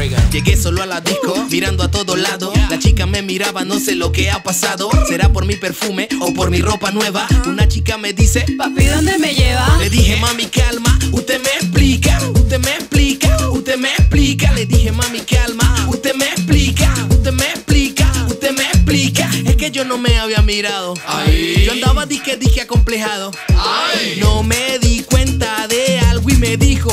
Llegué solo a la disco, mirando a todo lado. La chica me miraba, no sé lo que ha pasado. ¿Será por mi perfume o por mi ropa nueva? Una chica me dice: papi, ¿dónde me lleva? Le dije: mami, calma, usted me explica, usted me explica, usted me explica. Le dije: mami, calma, usted me explica, usted me explica, usted me explica. Es que yo no me había mirado. Ay. Yo andaba disque acomplejado. Ay. No me di cuenta de algo y me dijo: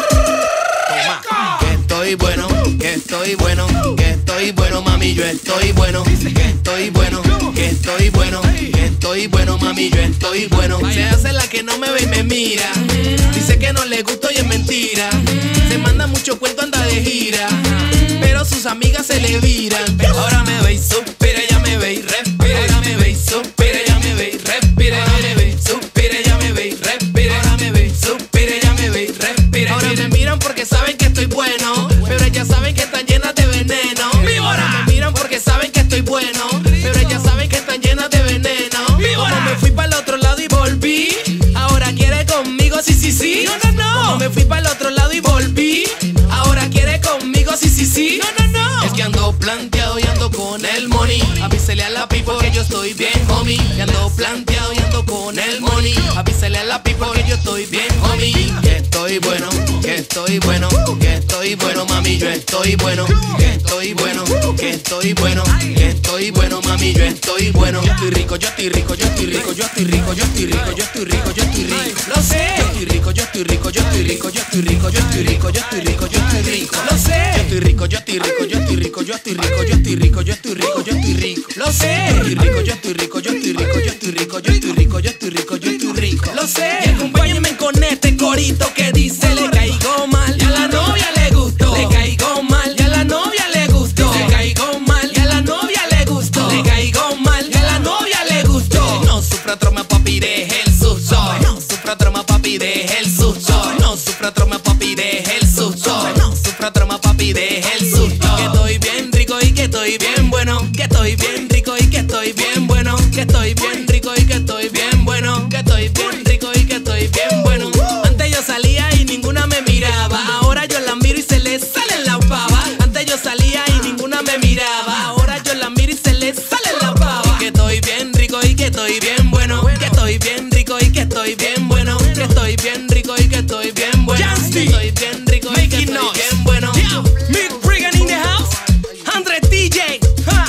toma, que estoy bueno, que estoy bueno, que estoy bueno, mami, yo estoy bueno. Que estoy bueno, que estoy bueno, que estoy bueno, mami, yo estoy bueno. Se hace la que no me ve y me mira. Dice que no le gusto y es mentira. Se manda mucho cuento, anda de gira, pero sus amigas se le viran. Ahora me ve y suspira, ella me ve y respira. Ahora me ve y suspira, ella me ve y respira. Ahora me ve y suspira, ella me ve y respira. Ahora me ve y suspira, ella me ve y respira. Ahora me miran porque saben que estoy bueno, pero ellas saben que están llenas de veneno. Ahora me miran porque saben que estoy bueno, pero ellas saben que están llenas de veneno. Como me fui para el otro lado y volví, ahora quiere conmigo, sí, sí, sí. No, no, no. Como me fui para el otro lado y volví, ahora quiere conmigo, sí, sí, sí. No, no, no. Es que ando planteado y ando con el money. Avísele a la pipo que yo estoy bien, homie. Y ando planteado y ando con el money. Avísele a la pipo que yo estoy bien, homie. Que estoy bueno, que estoy bueno, que estoy bueno, mami, yo estoy bueno. Que estoy bueno, que estoy bueno, que estoy bueno, mami, yo estoy bueno. Yo estoy rico, yo estoy rico, yo estoy rico, yo estoy rico, yo estoy rico, yo estoy rico, yo estoy rico. Lo sé. Yo estoy rico, yo estoy rico, yo estoy rico, yo estoy rico, yo estoy rico, yo estoy rico, yo estoy rico. Lo sé. Yo estoy rico, yo estoy rico, yo estoy rico, yo estoy rico, yo estoy rico, yo estoy rico, yo estoy rico. Lo sé. Yo estoy rico, yo estoy rico, yo estoy rico, yo estoy rico, yo estoy rico, yo estoy rico, yo estoy rico. Lo sé. Y acompáñenme con este corito que dice: le caigo mal y a la novia le gustó. Le caigo mal y a la novia le gustó. Le caigo mal y a la novia le gustó. Le caigo mal y a la novia le gustó. No sufra troma, papi, deje el susto. No sufra troma, papi, deje el susto. No sufra troma, papi, deje el susto. No sufra troma, papi, deje el susto. Que estoy bien rico y que estoy bien bueno. Que estoy bien rico y que estoy bien bueno. Que estoy bien rico y que estoy bien bueno. Que estoy bien rico y que estoy bien bueno. Antes yo salía y ninguna me miraba. Ahora yo la miro y se le sale la pava. Antes yo salía y ninguna me miraba. Ahora yo la miro y se le sale la pava. Que estoy bien rico y que estoy bien bueno. Que estoy bien rico y que estoy bien bueno. Que estoy bien rico y que estoy bien bueno. Que estoy bien rico y que estoy bien bueno. Mick Brigham in the house. Andre DJ.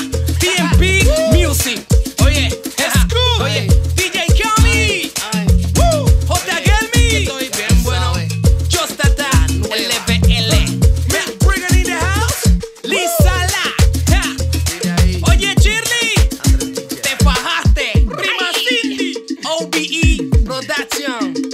TMP Music. Oye, Scoop. Oye, DJ Kami. J. Gelmi. Estoy bien bueno. Just That. LBL. Mick Brigham in the house. Lisa La. Oye, Shirley. Te fajaste. Prima Cindy. OBE Production.